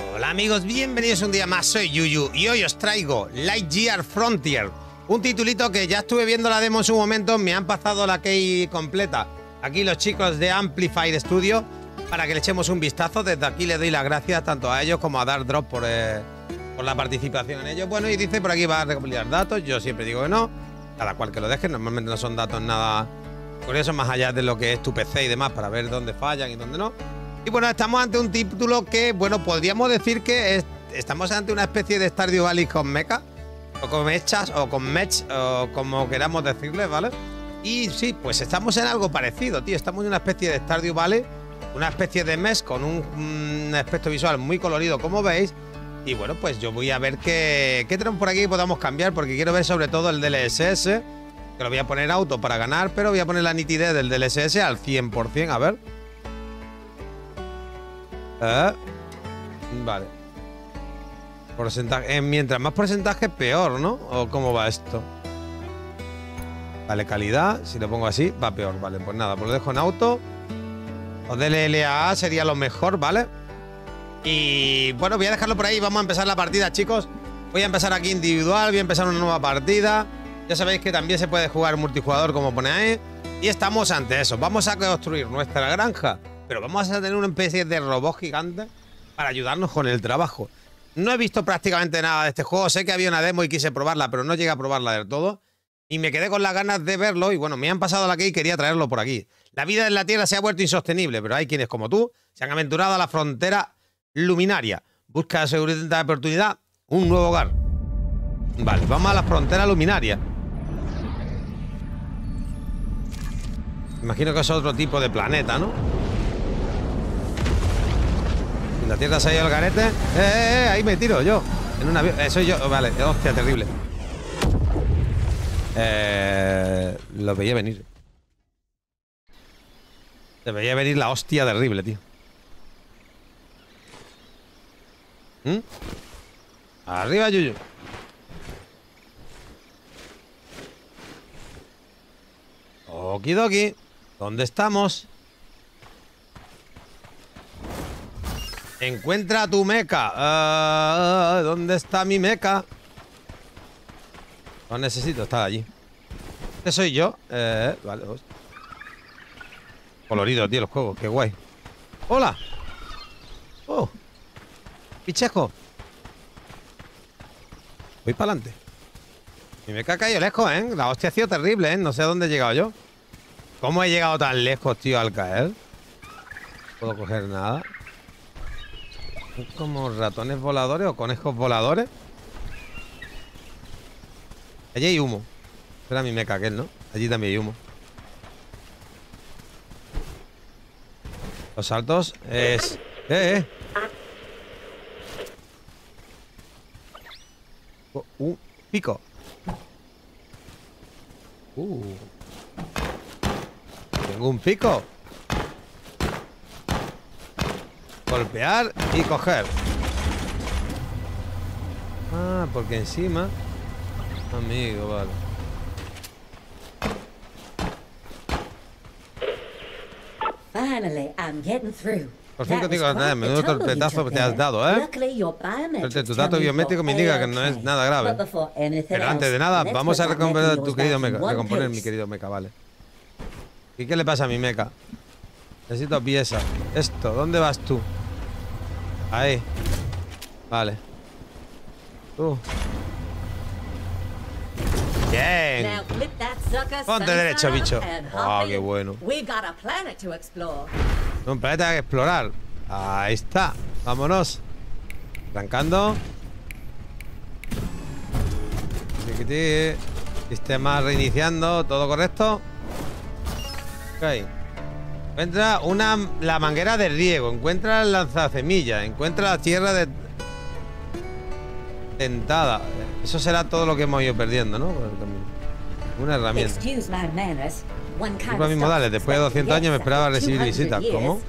Hola amigos, bienvenidos un día más, soy Yuyu y hoy os traigo Lightyear Frontier, un titulito que ya estuve viendo la demo en su momento, me han pasado la key completa aquí los chicos de Amplified Studio para que le echemos un vistazo. Desde aquí le doy las gracias tanto a ellos como a Dark Drop por la participación en ellos. Bueno, y dice por aquí va a recopilar datos, yo siempre digo que no, cada cual que lo deje, normalmente no son datos nada curiosos más allá de lo que es tu PC y demás para ver dónde fallan y dónde no. Y bueno, estamos ante un título que, bueno, podríamos decir que estamos ante una especie de Stardew Valley con mecha, o con mechas, o con mech, o como queramos decirle, ¿vale? Y sí, pues estamos en algo parecido, tío. Estamos en una especie de Stardew Valley, una especie de mesh con un aspecto visual muy colorido, como veis. Y bueno, pues yo voy a ver qué tenemos por aquí que podamos cambiar, porque quiero ver sobre todo el DLSS, que lo voy a poner auto para ganar, pero voy a poner la nitidez del DLSS al 100%, a ver. Vale. Porcentaje. Mientras más porcentaje, peor, ¿no? ¿O cómo va esto? Vale, calidad. Si lo pongo así, va peor. Vale, pues nada, pues lo dejo en auto. O DLLAA sería lo mejor, ¿vale? Y bueno, voy a dejarlo por ahí. Vamos a empezar la partida, chicos. Voy a empezar aquí individual. Voy a empezar una nueva partida. Ya sabéis que también se puede jugar multijugador, como pone ahí. Y estamos ante eso. Vamos a construir nuestra granja, pero vamos a tener una especie de robot gigante para ayudarnos con el trabajo. No he visto prácticamente nada de este juego. Sé que había una demo y quise probarla, pero no llegué a probarla del todo. Y me quedé con las ganas de verlo. Y bueno, me han pasado la key y quería traerlo por aquí. La vida en la Tierra se ha vuelto insostenible, pero hay quienes como tú se han aventurado a la frontera luminaria. Busca seguridad de oportunidad, un nuevo hogar. Vale, vamos a la frontera luminaria. Imagino que es otro tipo de planeta, ¿no? La Tierra se ha ido al garete. Ahí me tiro yo. En un avión. Soy yo. Vale, hostia, terrible. Lo veía venir. Se veía venir la hostia terrible, tío. Arriba, Yuyu. Okidoki. ¿Dónde estamos? Encuentra tu mecha. ¿Dónde está mi mecha? No necesito estar allí. ¿Este soy yo? Vale. Colorido, tío, los juegos. Qué guay. ¡Hola! ¡Oh! ¡Pichejo! Voy para adelante. Mi mecha ha caído lejos, ¿eh? La hostia ha sido terrible, ¿eh? No sé a dónde he llegado yo. ¿Cómo he llegado tan lejos, tío, al caer? No puedo coger nada. Como ratones voladores o conejos voladores. Allí hay humo. Era mi mecha aquel, ¿no? Allí también hay humo. Los saltos es... Pico. Tengo un pico. Golpear y coger. Ah, porque encima... Amigo, vale. Finally, I'm getting through. Por fin contigo, menudo torpetazo que te has dado, ¿eh? Pero tu dato biométrico me indica que no es nada grave. Pero antes de nada, vamos a recomponer tu querido mecha. Recomponer mi querido mecha, vale. ¿Y qué le pasa a mi mecha? Necesito piezas. Esto, ¿dónde vas tú? Ahí. Vale. Bien. Ponte derecho, bicho. Oh, qué bueno. Un planeta que explorar. Ahí está. Vámonos. Arrancando. Sistema reiniciando. Todo correcto. Ok. Encuentra la manguera de riego. Encuentra el lanzacemillas. Encuentra la tierra dentada. Eso será todo lo que hemos ido perdiendo, ¿no? Una herramienta. Lo mismo, dale. Después de 200 años me esperaba recibir visitas. ¿Cómo?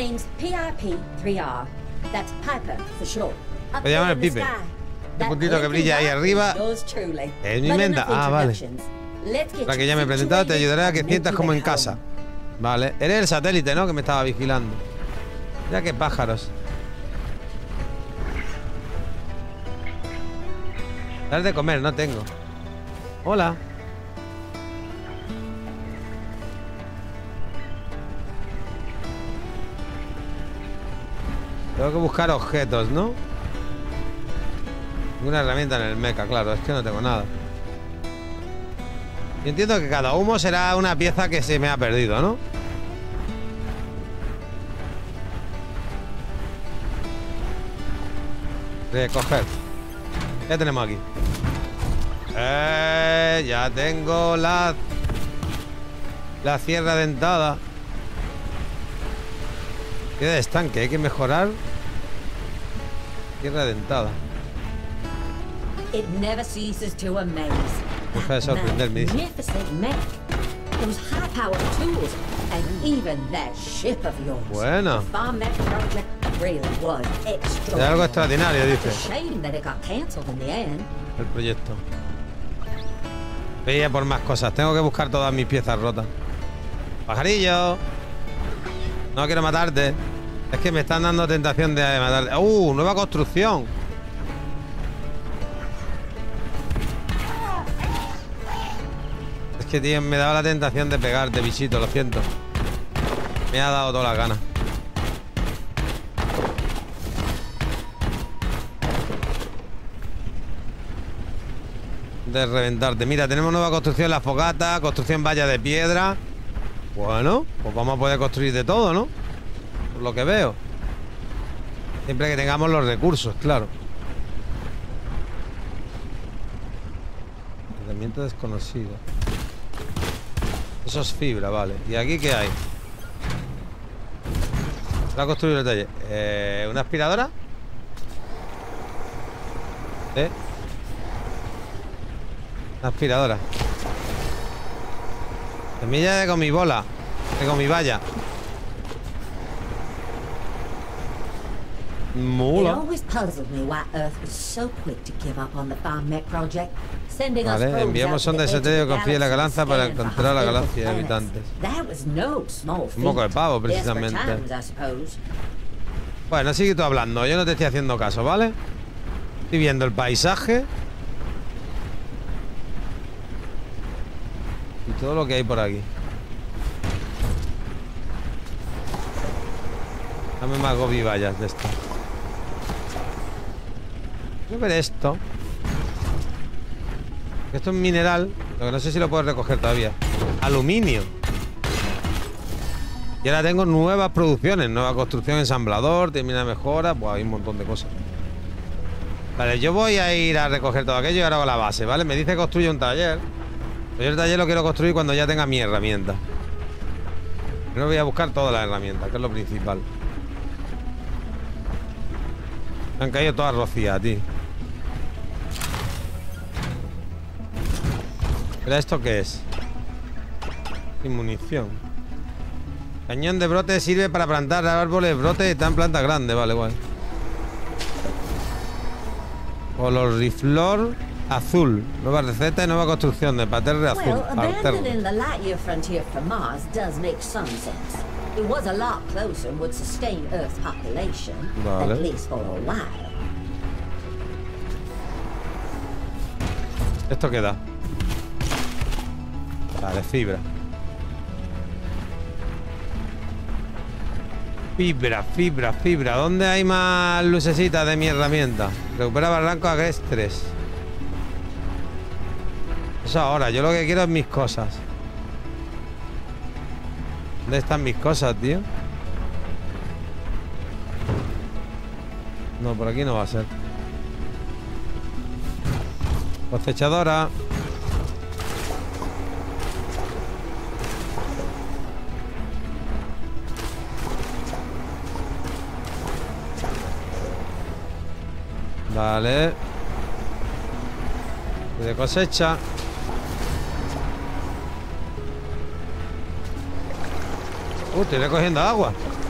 Voy a llamar el Pipe. Este puntito que brilla ahí arriba es mi menda. Ah, vale. Para que ya me he presentado, te ayudaré a que sientas como en casa. Vale. Eres el satélite, ¿no? Que me estaba vigilando. Mira qué pájaros. Dar de comer, no tengo. Hola. Tengo que buscar objetos, ¿no? Una herramienta en el mecha, claro, es que no tengo nada. Yo entiendo que cada humo será una pieza que se me ha perdido, ¿no? Recoger. ¿Qué tenemos aquí? Ya tengo la sierra dentada. Queda de estanque, hay que mejorar. Sierra dentada. It never ceases to amaze. Deja de sorprenderme, dice. Magnificent mech. Those high-powered tools, and even that ship of yours. Bueno. The Farm Mech project really was Es extraordinary. algo extraordinario, It's a dice. shame that it got cancelled in the end. El proyecto. Veía por más cosas. Tengo que buscar todas mis piezas rotas. Pajarillo. No quiero matarte. Es que me están dando tentación de matarte. Nueva construcción. Es que, tío, me daba la tentación de pegarte, bichito, lo siento. Me ha dado toda la gana. De reventarte. Mira, tenemos nueva construcción, la fogata, construcción valla de piedra. Bueno, pues vamos a poder construir de todo, ¿no? Por lo que veo. Siempre que tengamos los recursos, claro. Herramienta desconocida. Eso es fibra, vale. ¿Y aquí qué hay? Para construir el taller. ¿Una aspiradora? Una aspiradora. Semilla de gomibola. De gomivalla. It Mula. always puzzled me why Earth was so quick to give up on the Farm Mech project, sending us Vale, probes enviamos out to sonda the de edge of the satélite con Confía en la galaxy Galanza para to scan for encontrar la hostile galaxia de planets. habitantes. That was no small Un moco de feat. pavo, Desperate precisamente. times, I suppose. Bueno, sigue tú hablando. Yo no te estoy haciendo caso, ¿vale? Estoy viendo el paisaje. Y todo lo que hay por aquí. Dame más gobivallas de esto. Voy a ver esto. Esto es mineral. Lo que no sé si lo puedo recoger todavía. Aluminio. Y ahora tengo nuevas producciones. Nueva construcción, ensamblador, termina de mejora. Pues hay un montón de cosas. Vale, yo voy a ir a recoger todo aquello y ahora hago la base, ¿vale? Me dice que construye un taller. Pero yo el taller lo quiero construir cuando ya tenga mi herramienta. Primero voy a buscar todas las herramientas, que es lo principal. Me han caído todas rocías, tío. ¿Pero esto qué es? Sin munición. Cañón de brote sirve para plantar árboles, brotes y están plantas grandes. Vale, guay. Color riflor azul. Nueva receta y nueva construcción de paterre azul. Well, Paterre. abandoning the Lightyear frontier for Mars does make some sense. It was a lot closer and would sustain Earth's population, Vale. at least for a while. ¿Esto qué da? Vale, fibra. Fibra. ¿Dónde hay más lucecitas de mi herramienta? Recupera barrancos agrestres. Eso ahora, yo lo que quiero es mis cosas. ¿Dónde están mis cosas, tío? No, por aquí no va a ser. Cosechadora. Vale. De cosecha. Estoy recogiendo agua.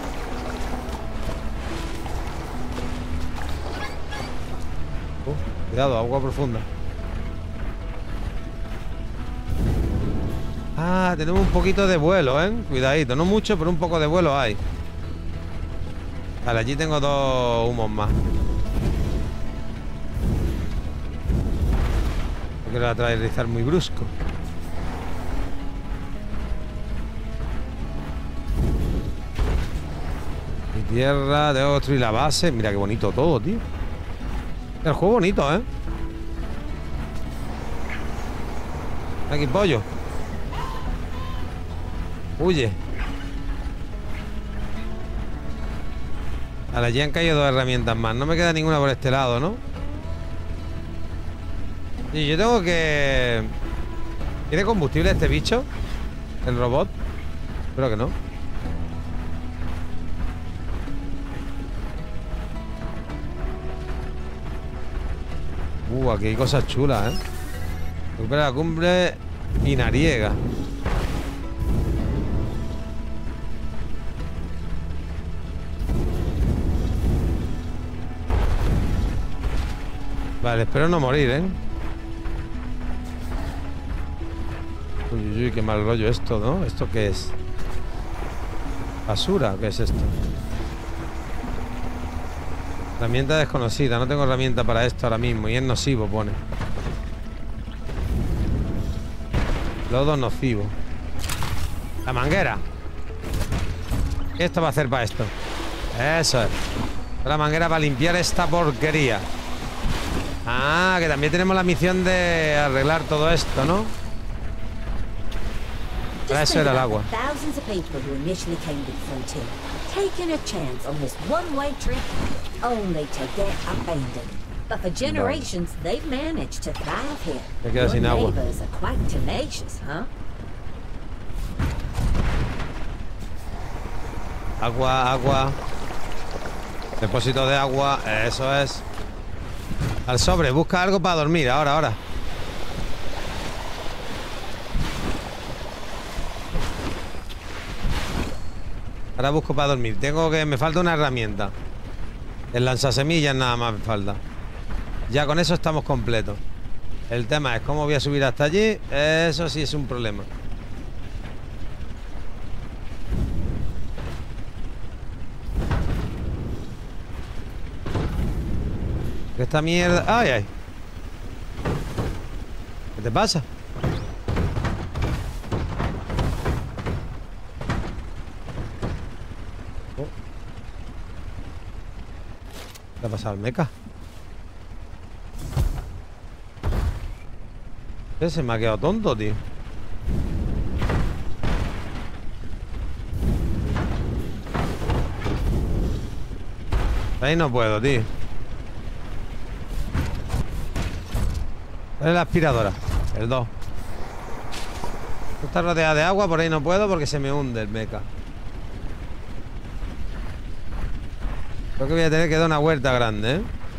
Cuidado, agua profunda. Ah, tenemos un poquito de vuelo, ¿eh? Cuidadito, no mucho, pero un poco de vuelo hay. Vale, allí tengo dos humos más. quiero aterrizar muy brusco. Mi tierra, tengo que construir la base. Mira qué bonito todo, tío. El juego bonito, ¿eh? Aquí, pollo. Huye. Vale, ya han caído 2 herramientas más. No me queda ninguna por este lado, ¿no? Y yo tengo que... ¿Tiene combustible este bicho? ¿El robot? Espero que no. Aquí hay cosas chulas, ¿eh? Recupera la cumbre pinariega. Vale, espero no morir, ¿eh? Uy, uy, uy, qué mal rollo esto, ¿no? ¿Esto qué es? ¿Basura? ¿Qué es esto? Herramienta desconocida. No tengo herramienta para esto ahora mismo. Y es nocivo, pone. Lodo nocivo. La manguera. ¿Qué esto va a hacer para esto? Eso es. La manguera para limpiar esta porquería. Ah, que también tenemos la misión de arreglar todo esto, ¿no? Para eso era el agua. Thousands of people who initially came to the frontier, taking a chance on this one-way trip, only to get abandoned. But for generations, they've managed to thrive here. Me quedo sin agua. Neighbors are quite tenacious, huh? Agua, agua. Depósito de agua, eso es. Al sobre, busca algo para dormir, ahora. Ahora busco para dormir. Me falta una herramienta. El lanzasemillas nada más me falta. Ya con eso estamos completos. El tema es cómo voy a subir hasta allí. Eso sí es un problema. Esta mierda... ¡Ay, ay! ¿Qué te pasa? Oh. ¿Qué le ha pasado al meca? Se me ha quedado tonto, tío. Ahí no puedo, tío. ¿Cuál es la aspiradora? El 2. Está rodeada de agua, por ahí no puedo porque se me hunde el mecha. Creo que voy a tener que dar una vuelta grande, ¿eh?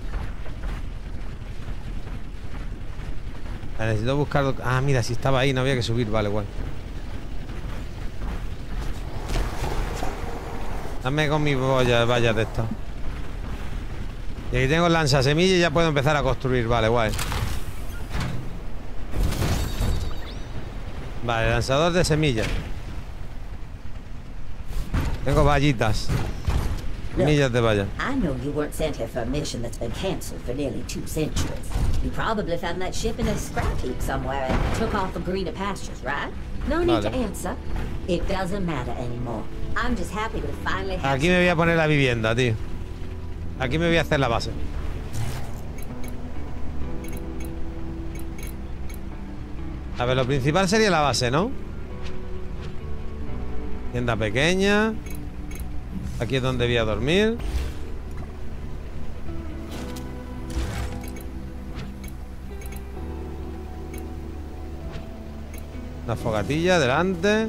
Necesito buscar... Ah, mira, si estaba ahí no había que subir. Vale, igual. Dame con mis vallas de estas. Y aquí tengo el lanzasemillas y ya puedo empezar a construir. Vale, guay. Vale, lanzador de semillas. Tengo vallitas. Millas de valla. I know you weren't sent here for a mission that's been cancelled for nearly 2 centuries. You probably found that ship in a scrap heap somewhere and took off for greener pastures, right? No need to answer. It doesn't matter anymore. I'm just happy to finally have... Aquí me voy a poner la vivienda, tío. Aquí me voy a hacer la base. A ver, lo principal sería la base, ¿no? Tienda pequeña. Aquí es donde voy a dormir. Una fogatilla delante.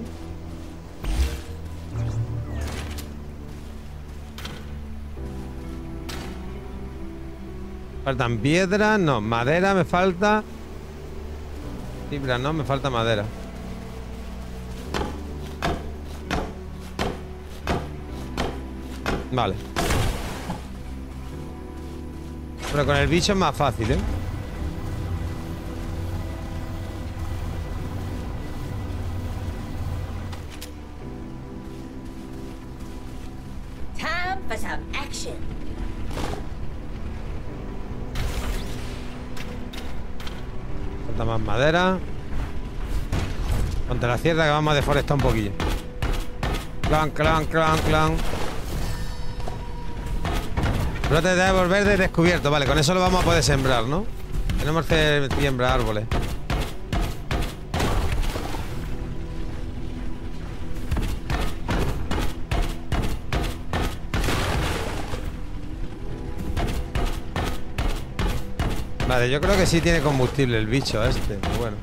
Faltan piedras, no, madera me falta. Fibra, no, me falta madera. Vale. Pero con el bicho es más fácil, ¿eh? Time for some action. Falta más madera. Ponte la sierra que vamos a deforestar un poquillo. Clan, clan, clan, clan. Brotes de árbol verde descubierto. Vale, con eso lo vamos a poder sembrar, ¿no? Tenemos que sembrar árboles. Vale, yo creo que sí tiene combustible el bicho este, pero bueno.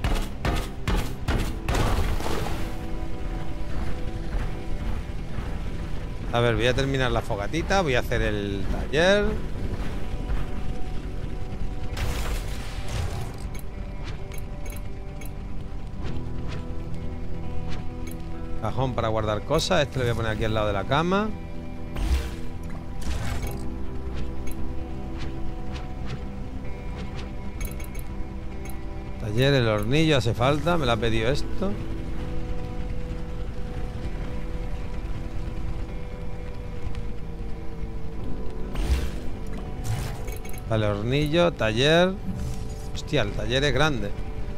A ver, voy a terminar la fogatita, voy a hacer el taller. Cajón para guardar cosas, este lo voy a poner aquí al lado de la cama. Taller, el hornillo hace falta, me lo ha pedido esto. Vale, hornillo, taller. Hostia, el taller es grande.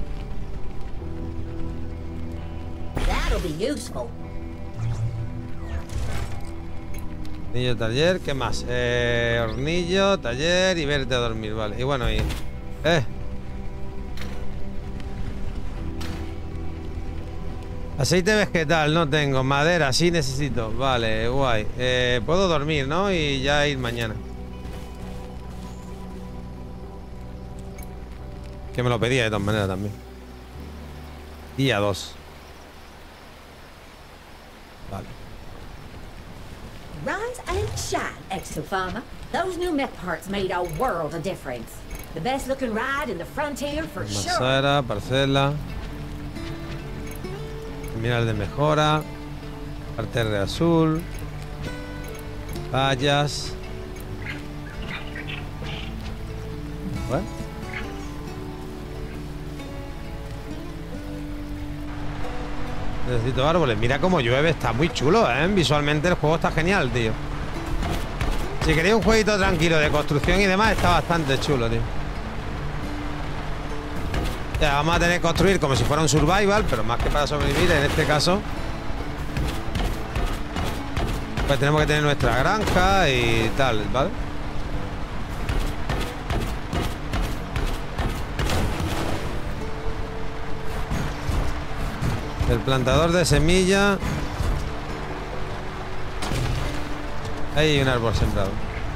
Hornillo, taller, ¿qué más? Hornillo, taller y verte a dormir, vale. Y bueno, y... Aceite vegetal no tengo, madera sí necesito. Vale, guay. Puedo dormir, ¿no? Y ya ir mañana. Que me lo pedía de todas maneras también. Día 2. Vale. Rise and shine, Exofarma. Those new mech parts made a world of difference. The best looking ride in the frontier for sure. Masara, parcela. Mineral de mejora. Parterre azul. Vallas. ¿What? Necesito árboles. Mira cómo llueve. Está muy chulo, ¿eh? Visualmente el juego está genial, tío. Si queréis un jueguito tranquilo de construcción y demás, está bastante chulo, tío. Ya, vamos a tener que construir como si fuera un survival, pero más que para sobrevivir, en este caso pues tenemos que tener nuestra granja y tal, ¿vale? El plantador de semilla. Ahí hay un árbol sembrado.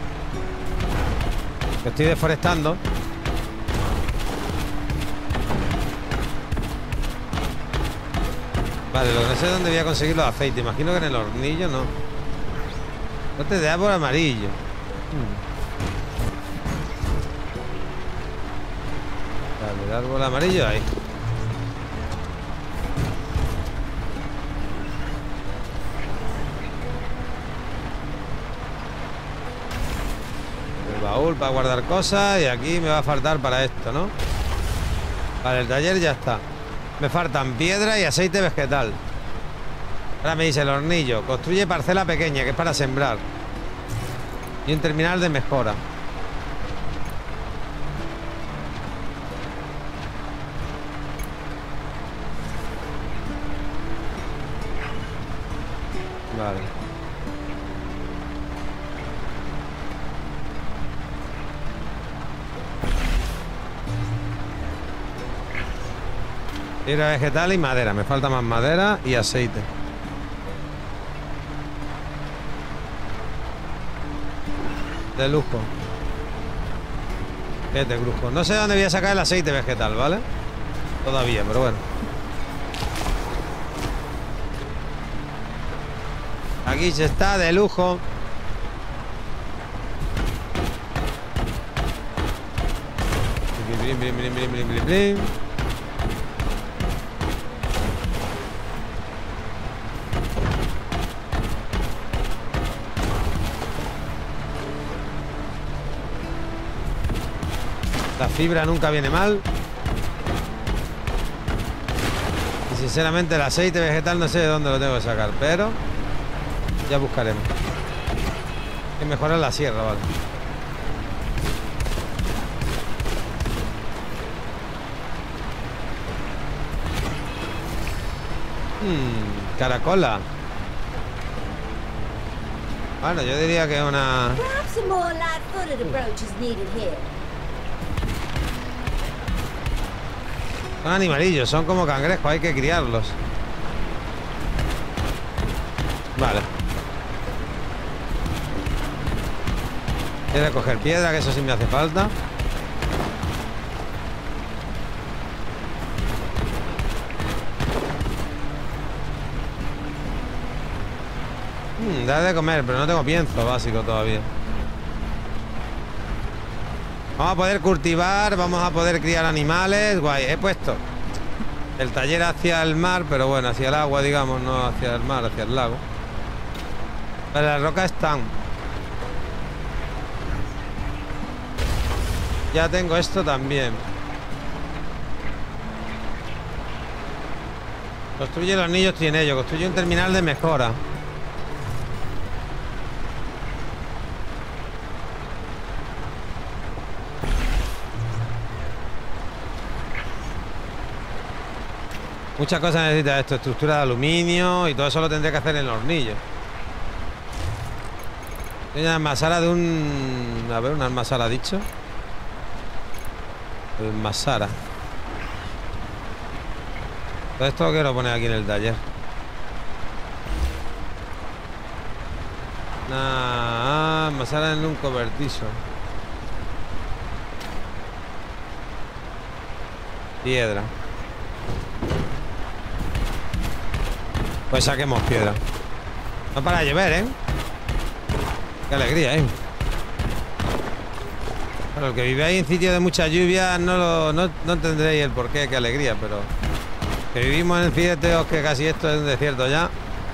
Lo estoy deforestando. Vale, lo que no sé es dónde voy a conseguir los aceites. Imagino que en el hornillo no. Bote de árbol amarillo. Vale, el árbol amarillo ahí. El baúl para guardar cosas. Y aquí me va a faltar para esto, ¿no? Vale, el taller ya está. Me faltan piedra y aceite vegetal. Ahora me dice el hornillo. Construye parcela pequeña, que es para sembrar. Y un terminal de mejora. Vale. Fibra vegetal y madera. Me falta más madera y aceite. De lujo. Es de lujo. No sé dónde voy a sacar el aceite vegetal, ¿vale? Todavía, pero bueno. Aquí se está de lujo. Blim, blim, blim, blim, blim, blim, blim. La fibra nunca viene mal. Y sinceramente el aceite vegetal no sé de dónde lo tengo que sacar, pero ya buscaremos. Hay que mejorar la sierra, vale. Caracola. Bueno, yo diría que es una... Perhaps a more light-footed approach is needed here. Son animalillos, son como cangrejos, hay que criarlos. Vale. Quiero coger piedra, que eso sí me hace falta. Da de comer, pero no tengo pienso básico todavía. Vamos a poder cultivar, vamos a poder criar animales. Guay, he puesto el taller hacia el mar, pero bueno, hacia el agua, digamos, no hacia el mar, hacia el lago. Pero las rocas están. Ya tengo esto también. Construye los niños, estoy en ello. Construye un terminal de mejora. Muchas cosas necesita esto, estructura de aluminio y todo eso lo tendré que hacer en el hornillo. Hay una almazara de un... A ver, una almazara, dicho. Almazara. Todo esto lo quiero poner aquí en el taller. Almazara en un cobertizo. Piedra. Pues saquemos piedra. No para de llover, ¿eh? Qué alegría, ¿eh? Bueno, el que vive ahí en sitios de mucha lluvia no entendréis el porqué, qué alegría, pero... Que vivimos en sitios que casi esto es un desierto ya.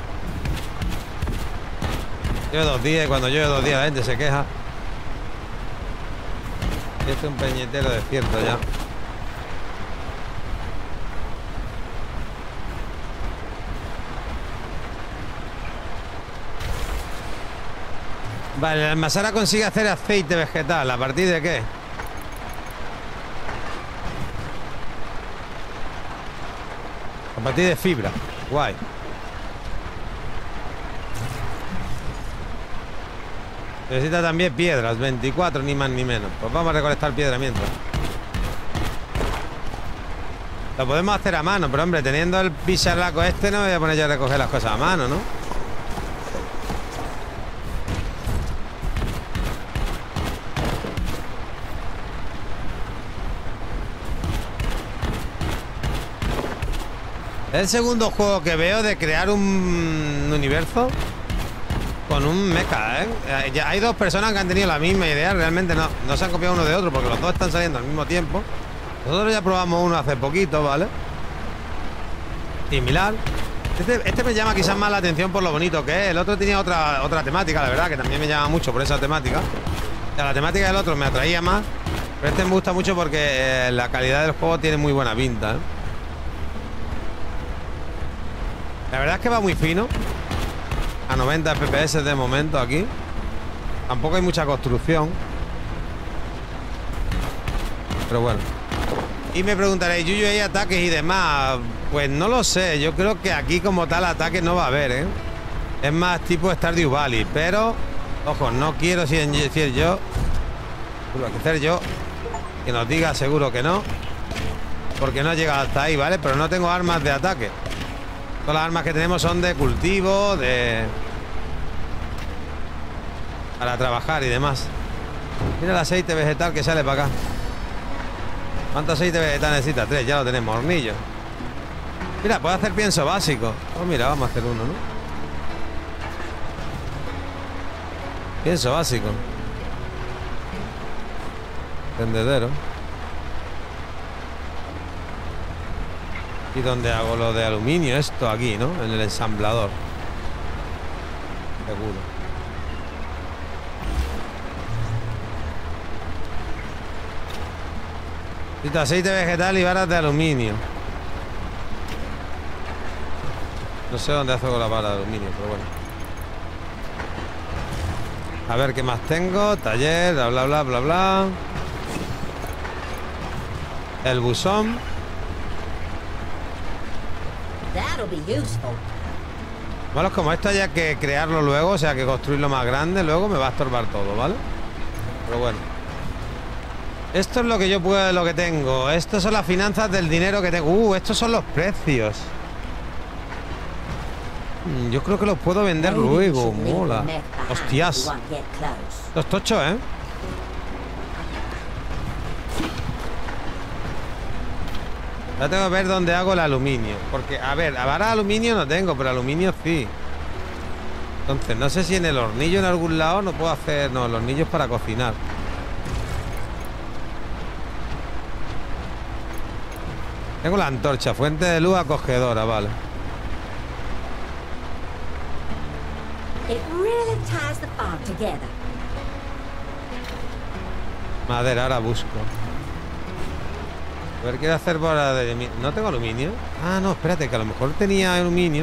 Llueve 2 días y cuando llueve 2 días la gente se queja. Esto es un peñetero desierto ya. Vale, la almazara consigue hacer aceite vegetal. ¿A partir de qué? A partir de fibra. Guay. Necesita también piedras, 24, ni más ni menos. Pues vamos a recolectar piedra mientras. Lo podemos hacer a mano, pero hombre, teniendo el bicharraco este, no me voy a poner yo a recoger las cosas a mano, ¿no? Es el segundo juego que veo de crear un universo con un mecha, ¿eh? Ya hay 2 personas que han tenido la misma idea. Realmente no se han copiado uno de otro porque los dos están saliendo al mismo tiempo. Nosotros ya probamos uno hace poquito, ¿vale? Similar. Este me llama quizás más la atención por lo bonito que es. El otro tenía otra temática, la verdad, que también me llama mucho por esa temática. O sea, la temática del otro me atraía más. Pero este me gusta mucho porque la calidad del juego tiene muy buena pinta, ¿eh? La verdad es que va muy fino. A 90 FPS de momento aquí. Tampoco hay mucha construcción. Pero bueno. Y me preguntaréis, Yuyu, ¿hay ataques y demás? Pues no lo sé. Yo creo que aquí como tal ataque no va a haber, ¿eh? Es más tipo Stardew Valley. Pero, ojo, no quiero decir yo. Hacer yo. Que nos diga seguro que no. Porque no he llegado hasta ahí, ¿vale? Pero no tengo armas de ataque. Todas las armas que tenemos son de cultivo, para trabajar y demás. Mira el aceite vegetal que sale para acá. ¿Cuánto aceite vegetal necesita? 3, ya lo tenemos, hornillo. Mira, puedo hacer pienso básico. Pues mira, vamos a hacer uno, ¿no? Pienso básico. Tendedero. ¿Y dónde hago lo de aluminio? Esto aquí, ¿no? En el ensamblador. Seguro. Necesito aceite vegetal y varas de aluminio. No sé dónde hago la vara de aluminio, pero bueno. A ver qué más tengo. Taller, bla, bla, bla, bla, bla. El buzón. That'll be useful. Bueno, como esto haya que crearlo luego, o sea, que construirlo más grande, luego me va a estorbar todo, ¿vale? Pero bueno. Esto es lo que yo puedo, lo que tengo. Estas son las finanzas del dinero que tengo. Estos son los precios. Yo creo que los puedo vender luego. Mola. Hostias. Los tochos, ¿eh? Ahora tengo que ver dónde hago el aluminio. Porque, a ver, ahora aluminio no tengo, pero aluminio sí. Entonces, no sé si en el hornillo en algún lado no puedo hacer... No, el hornillo es para cocinar. Tengo la antorcha, fuente de luz acogedora, vale. Madera, ahora busco. A ver, quiero hacer bola de... ¿No tengo aluminio? Ah, no, espérate, que a lo mejor tenía aluminio.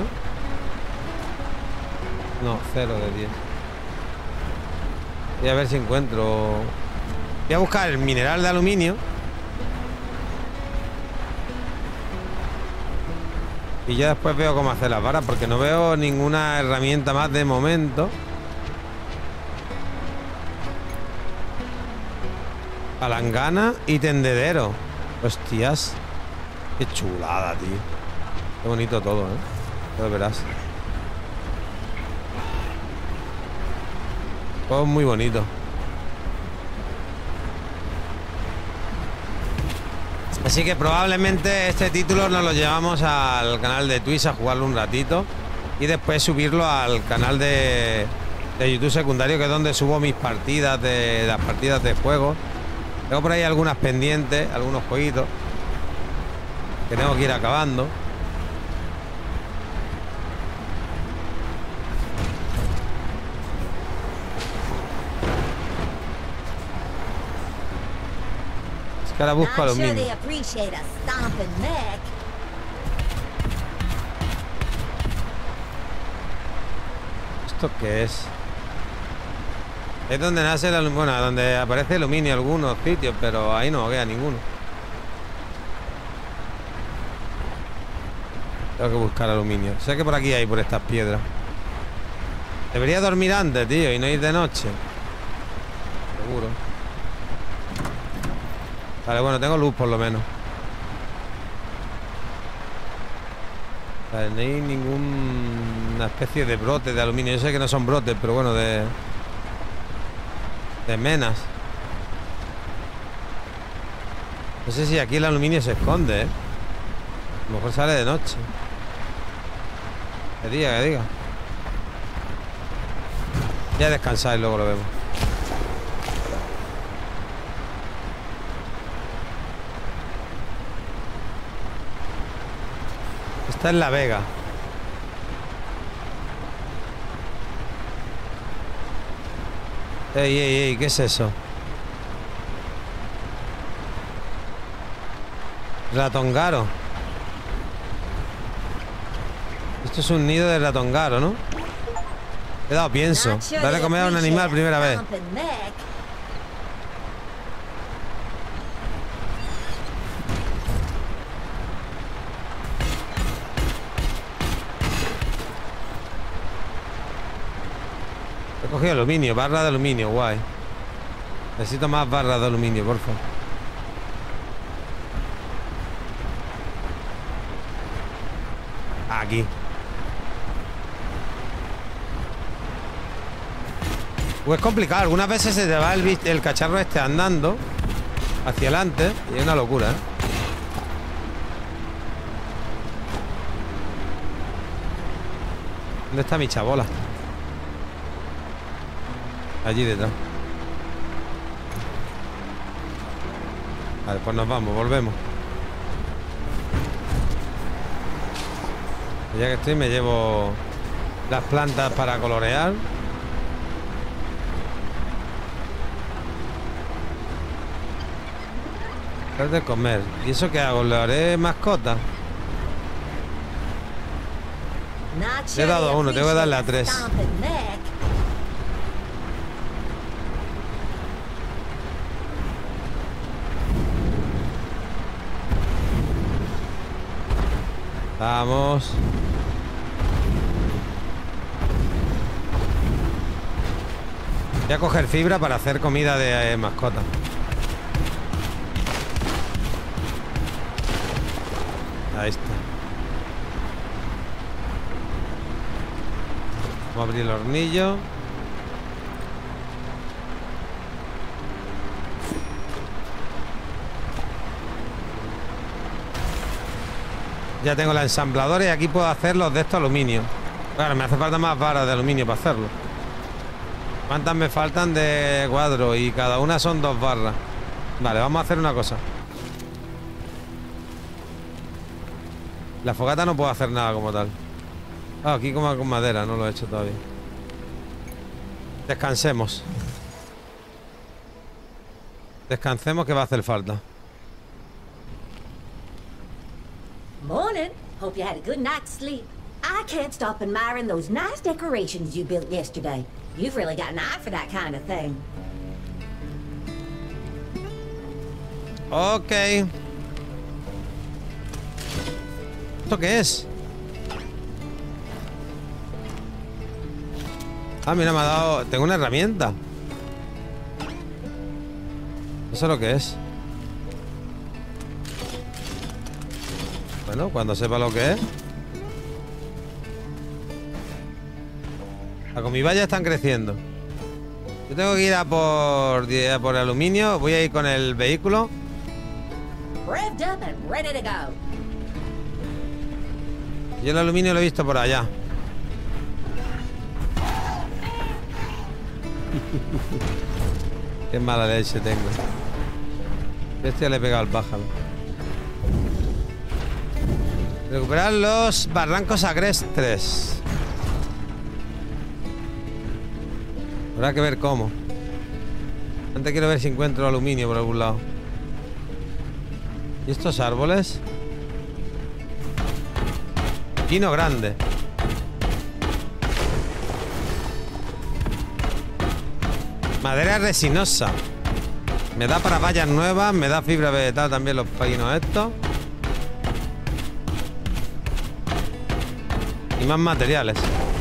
No, 0 de 10. Voy a ver si encuentro... Voy a buscar el mineral de aluminio. Y ya después veo cómo hacer las varas, porque no veo ninguna herramienta más de momento. Palangana y tendedero. Hostias. Qué chulada, tío. Qué bonito todo, ¿eh? Ya lo verás. Todo muy bonito. Así que probablemente este título nos lo llevamos al canal de Twitch a jugarlo un ratito y después subirlo al canal de YouTube secundario, que es donde subo mis partidas de las partidas de juego. Tengo por ahí algunas pendientes, algunos jueguitos que tengo que ir acabando. Es que ahora busco aluminio. ¿Esto qué es? Es donde nace el aluminio, bueno, donde aparece aluminio en algunos sitios, pero ahí no queda ninguno. Tengo que buscar aluminio. Sé que por aquí hay, por estas piedras. Debería dormir antes, tío, y no ir de noche. Seguro. Vale, bueno, tengo luz por lo menos. Vale, no hay ninguna especie de brote de aluminio. Yo sé que no son brotes, pero bueno, de menas. No sé si aquí el aluminio se esconde, ¿eh? A lo mejor sale de noche. Que diga, que diga. Ya descansar y luego lo vemos. Esta es La Vega. Ey, ey, ey, ¿qué es eso? Ratongaro. Esto es un nido de ratongaro, ¿no? He dado pienso. Darle a comer a un animal primera vez. He cogido aluminio, barra de aluminio, guay. Necesito más barras de aluminio, por favor. Aquí. Pues es complicado, algunas veces se te va el cacharro este andando hacia adelante y es una locura, ¿eh? ¿Dónde está mi chabola? Allí detrás. Vale, pues nos vamos, volvemos. Ya que estoy, me llevo las plantas para colorear. De comer. ¿Y eso qué hago? ¿Le haré mascota? Le he dado a uno, tengo que darle a 3. Vamos. Voy a coger fibra para hacer comida de mascota. Ahí está. Vamos a abrir el hornillo. Ya tengo la ensambladora y aquí puedo hacer los de estos aluminio. Claro, me hace falta más varas de aluminio para hacerlo. ¿Cuántas me faltan de cuadro? Y cada una son 2 barras. Vale, vamos a hacer una cosa. La fogata no puedo hacer nada como tal. Ah, aquí como con madera, no lo he hecho todavía. Descansemos. Descansemos que va a hacer falta. Morning. Hope you had a good night's sleep. I can't stop admiring those nice decorations you built yesterday. You've really got an eye for that kind of thing. Ok. ¿Esto qué es? Ah, mira, me ha dado... Tengo una herramienta. ¿Eso es lo que es? Bueno, cuando sepa lo que es. Las comiballas están creciendo. Yo tengo que ir a por aluminio. Voy a ir con el vehículo. Revved up and ready to go. Yo el aluminio lo he visto por allá. Qué mala leche tengo. Bestia le he pegado al pájaro. Recuperar los barrancos agrestres. Habrá que ver cómo. Antes quiero ver si encuentro aluminio por algún lado. ¿Y estos árboles? Pino grande. Madera resinosa. Me da para vallas nuevas. Me da fibra vegetal también los pinos estos. Y más materiales.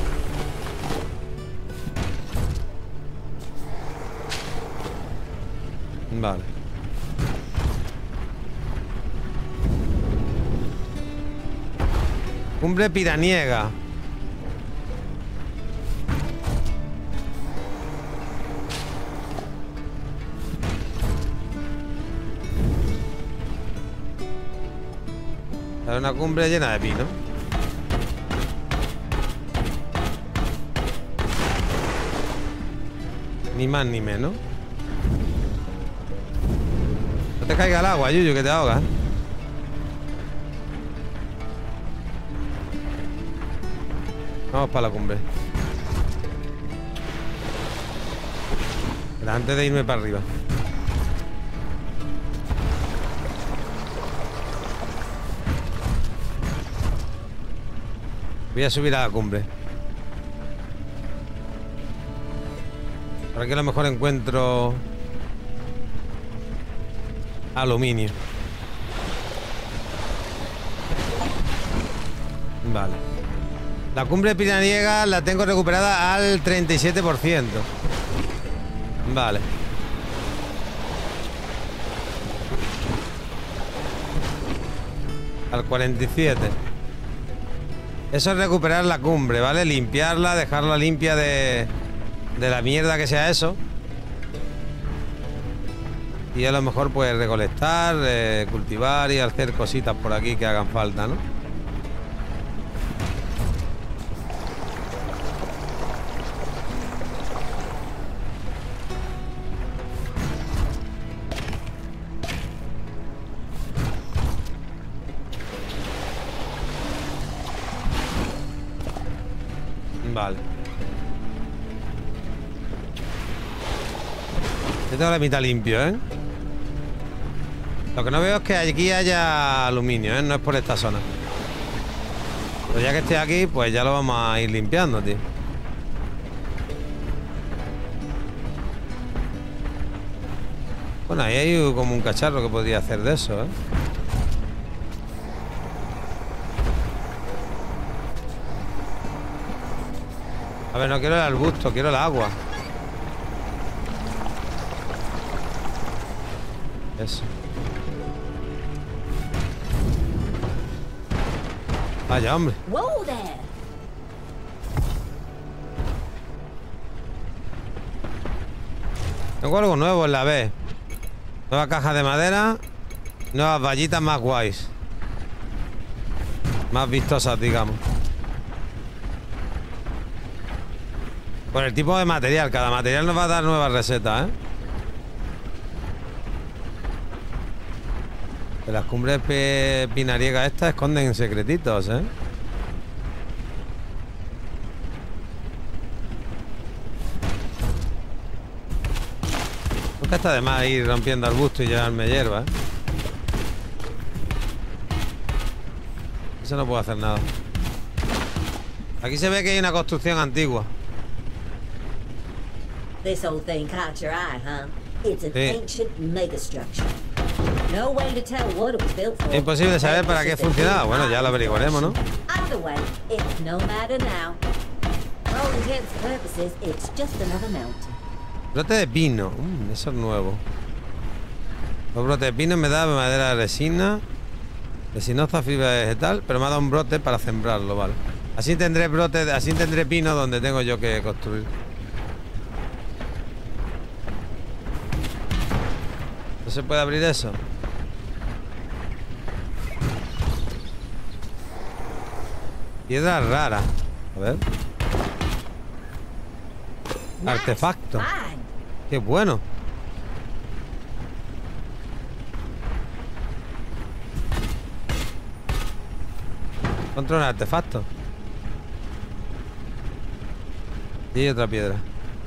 Vale. Cumbre piraniega. Es una cumbre llena de pino. Ni más ni menos. No te caiga el agua, Yuyu, que te ahogas. Vamos para la cumbre. Pero antes de irme para arriba. Voy a subir a la cumbre. Por aquí a lo mejor encuentro aluminio. Vale. La cumbre piraniega la tengo recuperada al 37%. Vale. Al 47%. Eso es recuperar la cumbre, ¿vale? Limpiarla, dejarla limpia de la mierda que sea eso. Y a lo mejor pues recolectar, cultivar y hacer cositas por aquí que hagan falta, ¿no? Vale. Yo tengo la mitad limpio, ¿eh? Lo que no veo es que aquí haya aluminio, ¿eh? No es por esta zona. Pero ya que esté aquí, pues ya lo vamos a ir limpiando, tío. Bueno, ahí hay como un cacharro que podría hacer de eso, ¿eh? A ver, no quiero el arbusto, quiero el agua. Eso. Vaya, hombre. Whoa there. Tengo algo nuevo en la B. Nueva caja de madera. Nuevas vallitas más guays. Más vistosas, digamos. Por el tipo de material. Cada material nos va a dar nuevas recetas, ¿eh? Que las cumbres pinariegas estas esconden secretitos, ¿eh? Nunca está de más ir rompiendo arbustos y llevarme hierba, ¿eh? Eso no puedo hacer nada. Aquí se ve que hay una construcción antigua. This whole thing caught your eye, huh? It's an ancient megastructure. No way to tell what it was built for. Es imposible saber para qué funcionaba. Bueno, ya lo averiguaremos, ¿no? Either way, it's no matter now. For all intents and purposes, it's just another mountain. Brote de pino. Eso es nuevo. Los brotes de pino me da madera de resina, resinosa, fibra vegetal, pero me ha dado un brote para sembrarlo, vale. Así tendré brote, así tendré pino donde tengo yo que construir. ¿No se puede abrir eso? Piedra rara. A ver. Artefacto. Qué bueno. Encontré un artefacto. Y otra piedra.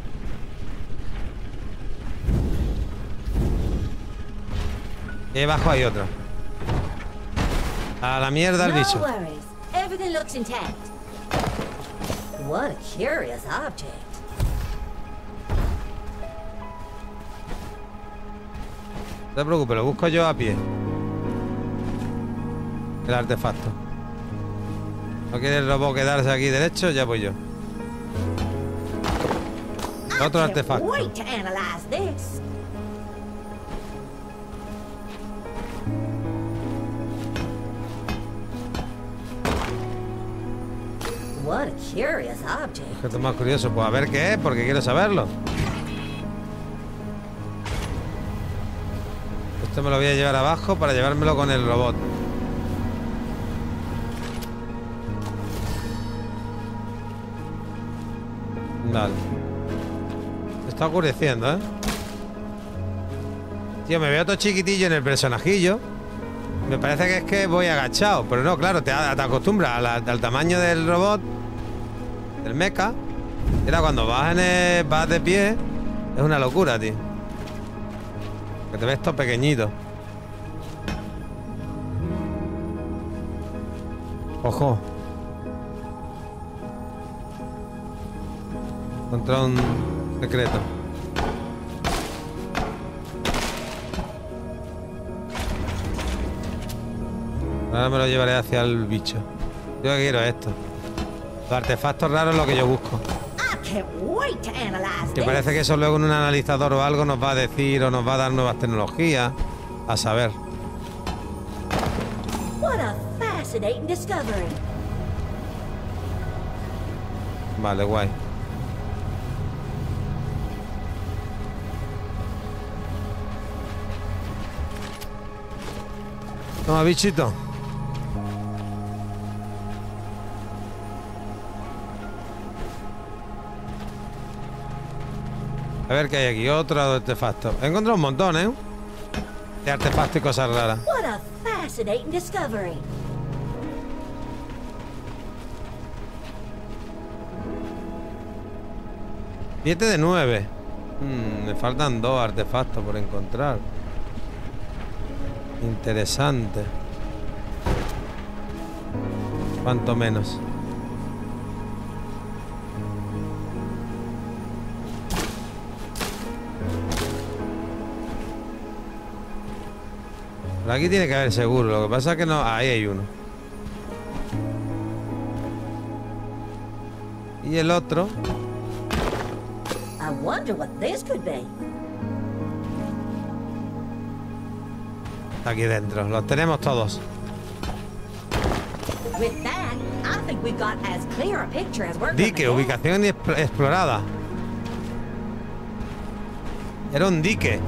Y abajo hay otra. A la mierda el bicho. No worries. Everything looks intact. What a curious object. No te preocupes, lo busco yo a pie. El artefacto. ¿No quiere el robot quedarse aquí derecho? Ya voy yo. Otro artefacto. Wait to analyze this. What a curious object. Objeto más curioso. Pues a ver qué es, porque quiero saberlo. Esto me lo voy a llevar abajo para llevármelo con el robot. Dale. Se está oscureciendo, ¿eh? Tío, me veo todo chiquitillo en el personajillo. Me parece que es que voy agachado. Pero no, claro, te acostumbras al tamaño del robot, del mecha. Mira, cuando vas de pie, es una locura, tío. Que te ves todo pequeñito. Ojo. Encontré un secreto. Ahora me lo llevaré hacia el bicho. Yo quiero esto. Los artefactos raros es lo que yo busco. Que parece que eso luego en un analizador o algo nos va a decir o nos va a dar nuevas tecnologías. A saber. Vale, guay. Toma, bichito. A ver qué hay aquí. Otro artefacto. He encontrado un montón, ¿eh? De artefactos y cosas raras. What a fascinating discovery. Siete de 9. Me faltan 2 artefactos por encontrar. Interesante. Cuanto menos. Por aquí tiene que haber seguro. Lo que pasa es que no. Ahí hay uno. Y el otro. I wonder what this could be. Aquí dentro. Los tenemos todos. With that, I think we've got as clear a picture as we're Dique, gonna get. ubicación explorada. Era un dique.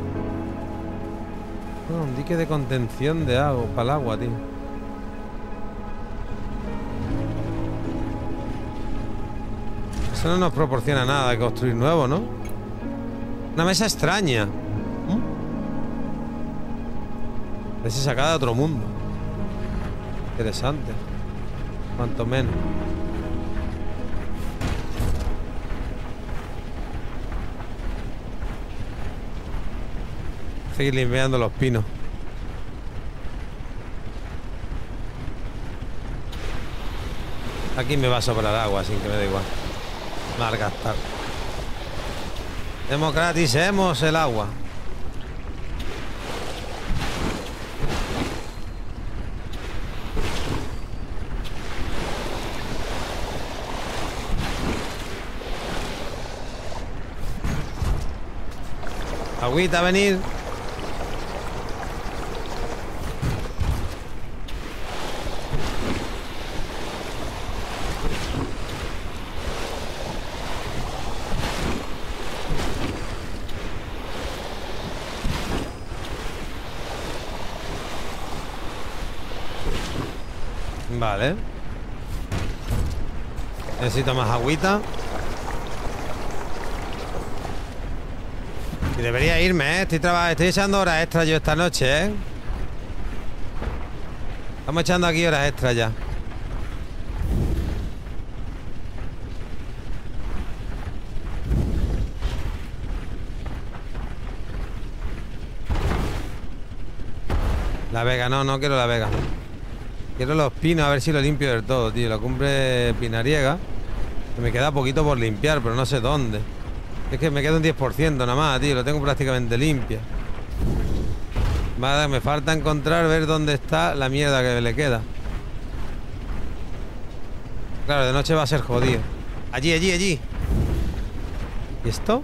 No, un dique de contención de agua, para el agua, tío. Eso no nos proporciona nada de construir nuevo, ¿no? Una mesa extraña. Parece sacada de otro mundo. Interesante. Cuanto menos. Seguir limpiando los pinos. Aquí me va a sobrar agua, sin que me dé igual. Malgastar. Democraticemos el agua. Agüita, venir. Vale. Necesito más agüita. Y debería irme, ¿eh? Estoy echando horas extras yo esta noche, ¿eh? Estamos echando aquí horas extras ya. La Vega, no quiero la Vega. Quiero los pinos, a ver si lo limpio del todo, tío. La cumbre pinariega. Que me queda poquito por limpiar, pero no sé dónde. Es que me queda un 10% nada más, tío. Lo tengo prácticamente limpio. Vale, me falta encontrar, ver dónde está la mierda que le queda. Claro, de noche va a ser jodido. Allí. ¿Y esto?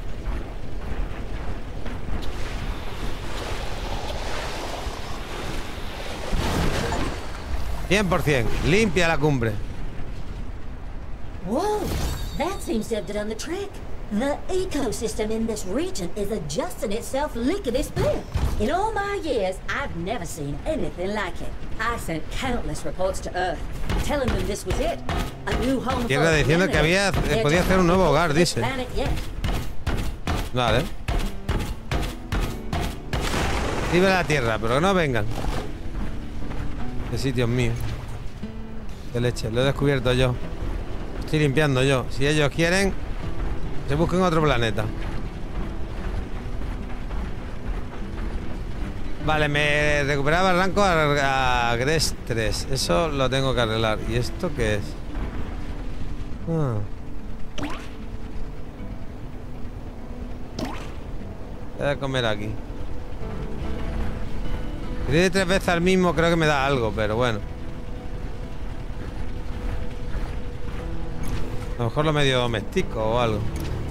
¡100%! Limpia la cumbre. Whoa, that seems to have done the trick. The ecosystem in this region is adjusting itself lickety-split. In all my years, I've never seen anything like it. I sent countless reports to Earth, telling them this was it. A new home. Tierra diciendo que podía hacer un nuevo hogar, dice. Vale. Vive la Tierra, pero que no vengan. Qué sitios míos. Qué leche, lo he descubierto yo. Estoy limpiando yo. Si ellos quieren, se busquen otro planeta. Vale, me recuperaba el rango agrestres. Eso lo tengo que arreglar. ¿Y esto qué es? Ah. Voy a comer aquí. Si de 3 veces al mismo creo que me da algo, pero bueno. A lo mejor lo medio domestico o algo.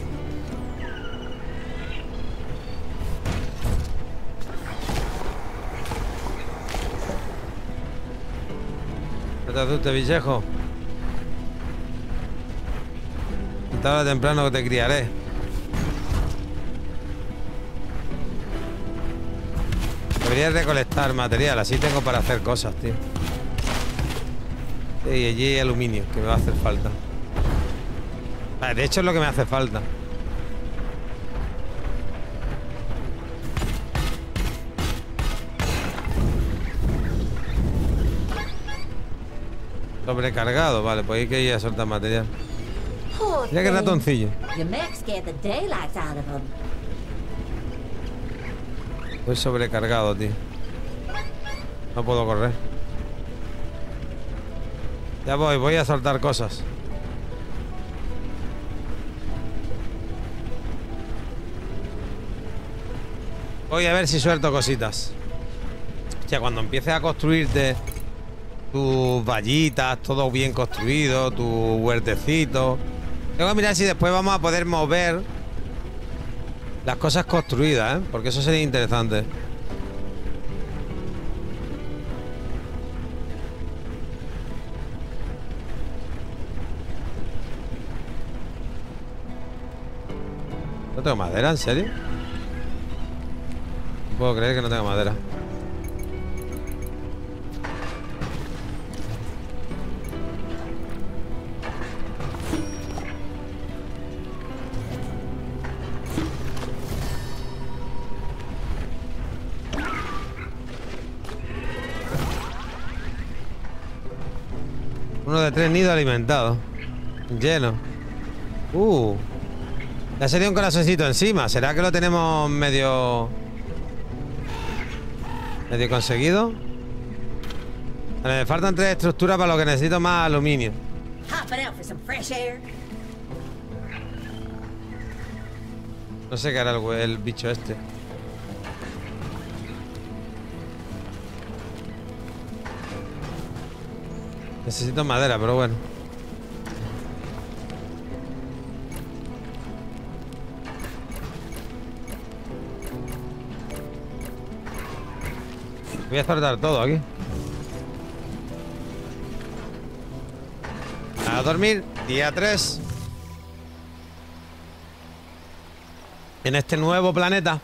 No te asustes, viejo. Tarde o temprano que te criaré. Debería recolectar material, así tengo para hacer cosas, tío. Y allí hay aluminio, que me va a hacer falta. Vale, de hecho es lo que me hace falta. Sobrecargado, vale, pues hay que ir a soltar material. Mira qué ratoncillo. Estoy sobrecargado, tío. No puedo correr. Ya voy a soltar cosas. Voy a ver si suelto cositas. Hostia, cuando empieces a construirte tus vallitas, todo bien construido, tu huertecito. Tengo que mirar si después vamos a poder mover las cosas construidas, ¿eh? Porque eso sería interesante. ¿No tengo madera? ¿En serio? No puedo creer que no tenga madera. Uno de 3 nidos alimentados. Lleno. Le ha salido un corazoncito encima. ¿Será que lo tenemos medio conseguido? Vale, me faltan 3 estructuras para lo que necesito más aluminio. No sé qué hará el bicho este. Necesito madera, pero bueno. Voy a soltar todo aquí. A dormir, día 3. En este nuevo planeta.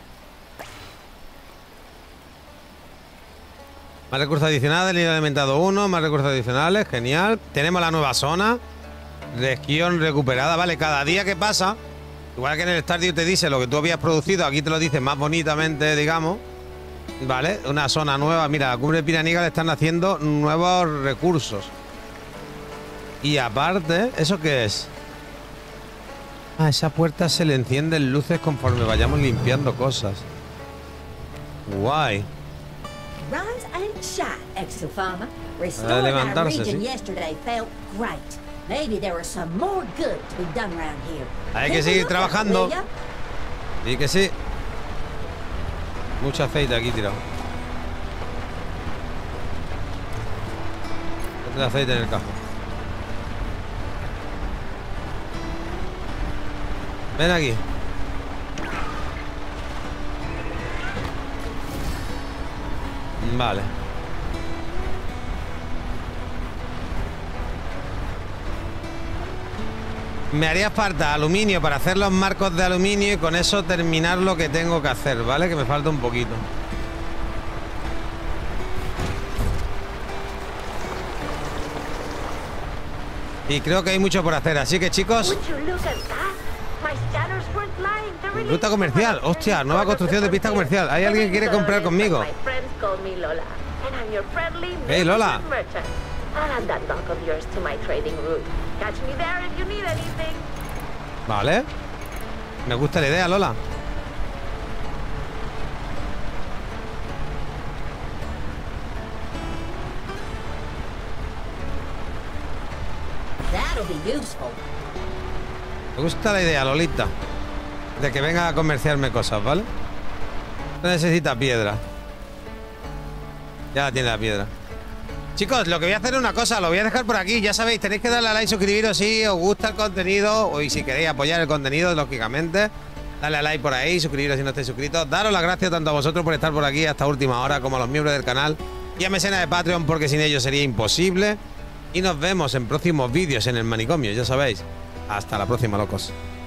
Más recursos adicionales, nivel alimentado 1, más recursos adicionales, genial. Tenemos la nueva zona. Región recuperada, vale, cada día que pasa, igual que en el Stardew te dice lo que tú habías producido, aquí te lo dice más bonitamente, digamos. Vale, una zona nueva. Mira, la cumbre Piranica le están haciendo nuevos recursos. Y aparte, ¿eso qué es? Ah, esa puerta se le encienden luces conforme vayamos limpiando cosas. Guay. Para levantarse, sí. Hay que seguir trabajando. Y que sí. Mucho aceite aquí tirado. Otro aceite en el cajón. Ven aquí. Vale. Me haría falta aluminio para hacer los marcos de aluminio y con eso terminar lo que tengo que hacer, ¿vale? Que me falta un poquito. Y creo que hay mucho por hacer, así que chicos... Ruta comercial, hostia, nueva construcción de pista comercial. ¿Hay alguien que quiere comprar conmigo? Hey, Lola. Vale. Me gusta la idea, Lola. Me gusta la idea, Lolita, de que venga a comerciarme cosas, ¿vale? Necesita piedra. Ya la tiene la piedra. Chicos, lo que voy a hacer es una cosa, lo voy a dejar por aquí. Ya sabéis, tenéis que darle a like y suscribiros si os gusta el contenido y si queréis apoyar el contenido, lógicamente. Dale a like por ahí, suscribiros si no estáis suscritos. Daros las gracias tanto a vosotros por estar por aquí hasta última hora como a los miembros del canal y a mecenas de Patreon, porque sin ellos sería imposible. Y nos vemos en próximos vídeos en el manicomio, ya sabéis. Hasta la próxima, locos.